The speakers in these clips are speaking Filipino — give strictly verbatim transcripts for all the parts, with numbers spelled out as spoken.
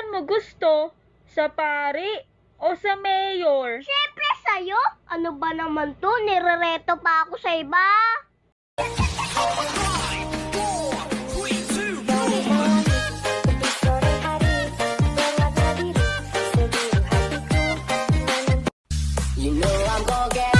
naman mo gusto? Sa pari o sa mayor? Siyempre sa'yo. Ano ba naman to? Nirereto pa ako sa iba. You know I'm gonna get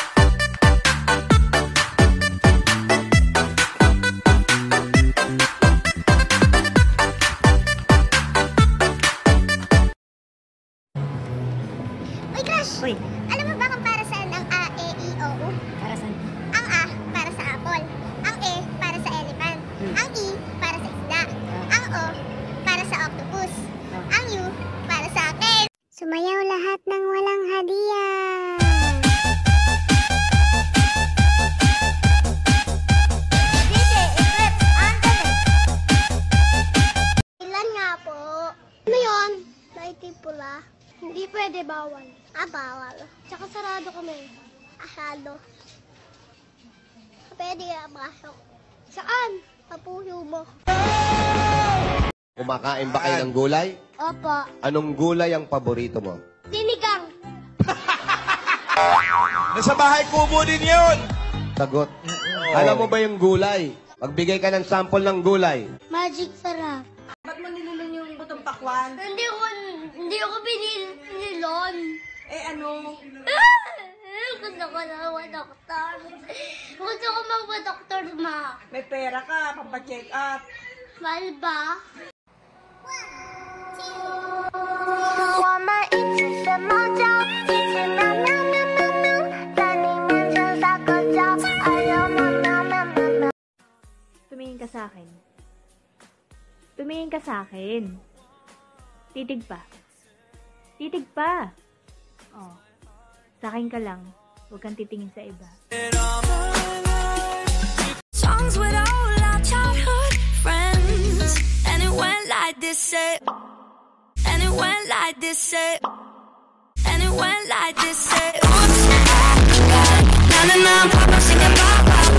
Uy, Crush! Uy, Alam mo ba kung para saan ang A, E, I, O, U? para saan? Ang A, para sa apple. Ang E, para sa elephant. Hmm. Ang I, para sa isda. Ang O, para sa octopus. Ang U, para sa akin. Sumayaw lahat ng walang hadiah. D J, Eclipse, Anthony. Ilan nga po? Ano yun? Lighting pula. Hindi pwede, bawal. Ah, bawal. Tsaka sarado kami. Asado. Pwede ka pasok. Saan? Papuyo mo. Kumakain ba kayo ng gulay? Opo. Anong gulay ang paborito mo? Sinigang. Nasa bahay kubo din yun. Sagot. Alam mo ba yung gulay? Magbigay ka ng sample ng gulay. Magic sarap. Ba't mo nilulun yung butong pakwan? Hindi ko, hindi ko binilon. Eh ano? Gusto ko na mag-doktor. Gusto ko mag-doktor, ma. May pera ka, pampacheck up. Mahal ba? Tumingin ka sa akin. Tumingin ka sa akin. Titig pa. Titig pa. Oh. Sa akin ka lang. Huwag kang titingin sa iba. Songs with all our childhood friends, and it went like this, say, and it went like this, say, and it went like this, say, oops, na na na, papa singing bye bye.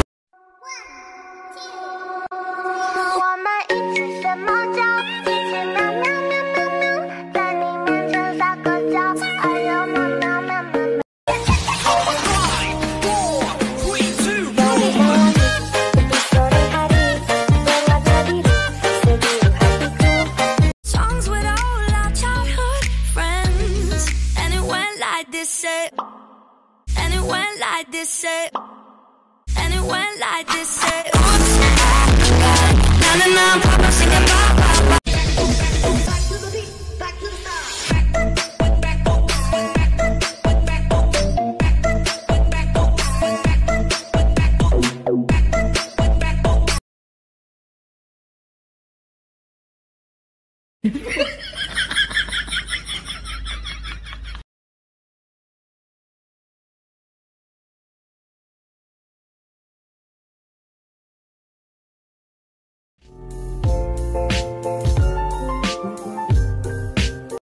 Songs with all our childhood friends, and it went like this, say, and it went like this, say, and it went like this, say, oops, na na na, papa singing.